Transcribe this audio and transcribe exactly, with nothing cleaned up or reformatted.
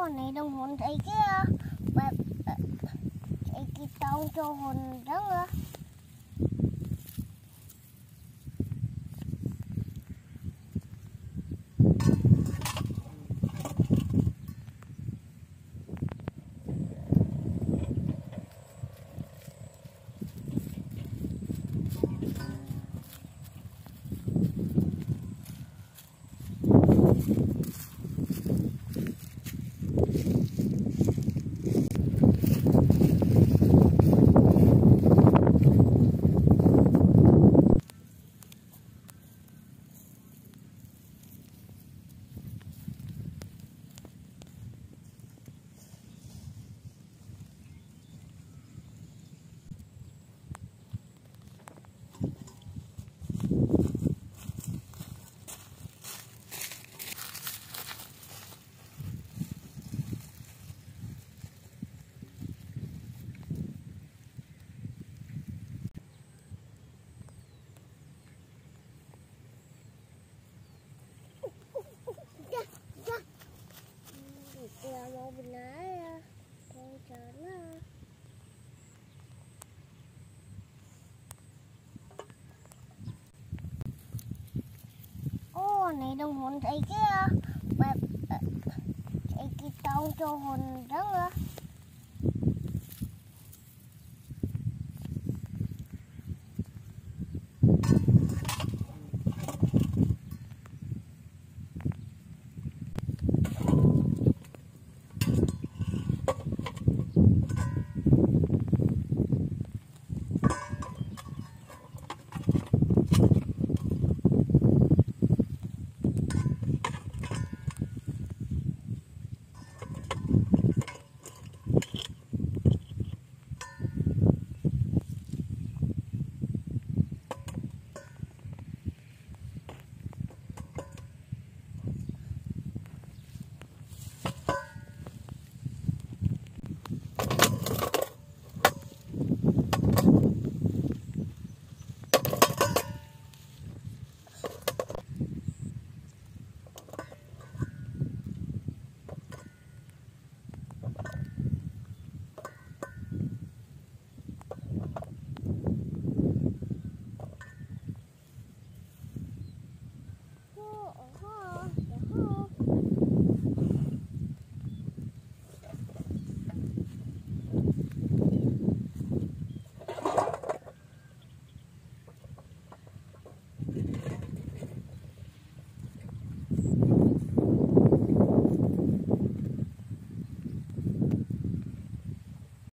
Ô này đồng hồn thấy kia bẹp thấy cái tông cho hồn đó nữa. Kaya mau benar ya, mau cara. Ô này đồng hồn thấy kia bẹp thấy cái tông cho hồn đó nữa.